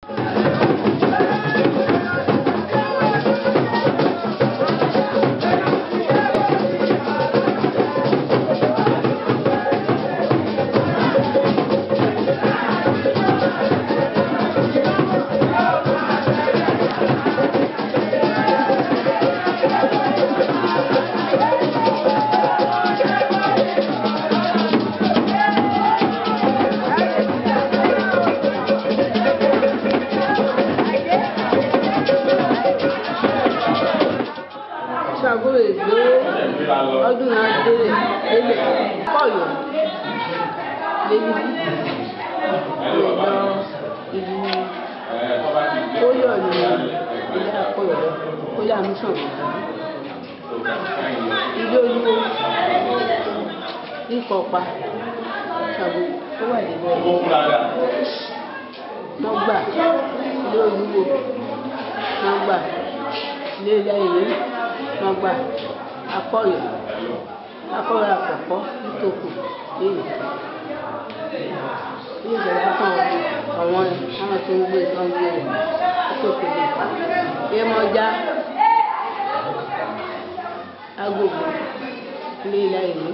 ọdún náà délé kọyọ lẹ́yìn lọ ìlú kóyọ ní ilé akọyọ kóyọ àmúṣàn ilé olúwo níkọpa ṣàbò tó wà níbẹ̀ nọgbà ilé olúwo nọgbà ilé lẹ́yìn nọgbà akọyọ àkọ́kọ́ Itoko lẹ́yìn ilé ìjọba kan àwọn tó ń gbé rẹ̀ Itoko lè Yemọja agogo ilé ìlàyé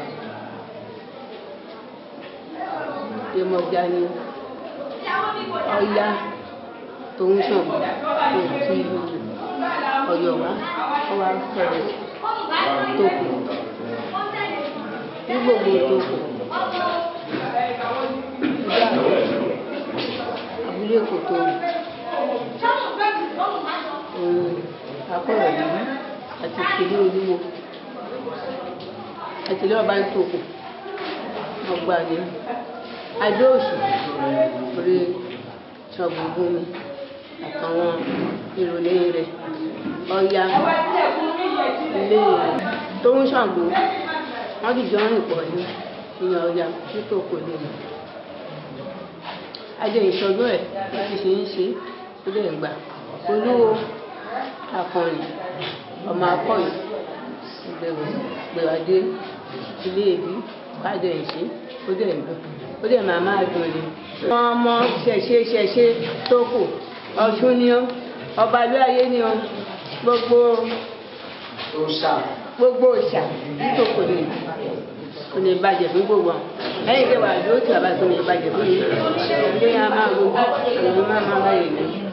Yemọja ní Ọya tó ń sàn ti Ọ̀yọ́ wá ó wá fẹ́rẹ̀ Itoko ní gbogbo Itoko abúlé kòtò akọ̀rọ̀ yìí àti ìpínlẹ̀ Olúwo àti ilé ọba Itoko ọgbà ní Adóòṣù orí ṣọ̀gbọ̀gbọ̀ mi àtàwọn ìròlé rẹ̀ Ọya ilé tó ń Ṣàngó wọ́n dìjọ rìn pọ̀ ní ìyàn Ọya Itoko lè mọ̀ ajé ìṣọdún ẹ̀ láti ṣe ń ṣe ó lè gbà Olúwo akọrin ọmọ akọ̀yọ gbèràdé ilé ìbí kájọ ìṣe ó dẹ̀ máa dùn ní. wọ́n mọ ṣẹ̀ṣẹ̀ tó kù Ọ̀ṣun ni ó ọba ìlú ayé ni ó gbogbo òòṣà Itoko lè kò ní bàjẹ́ fún gbogbo àwọn ẹ̀yìn kẹwàá ló ti àbá tó ní bàjẹ́ fún mi ẹ̀yìn máa rojú ẹ̀yìn máa báyìí ní.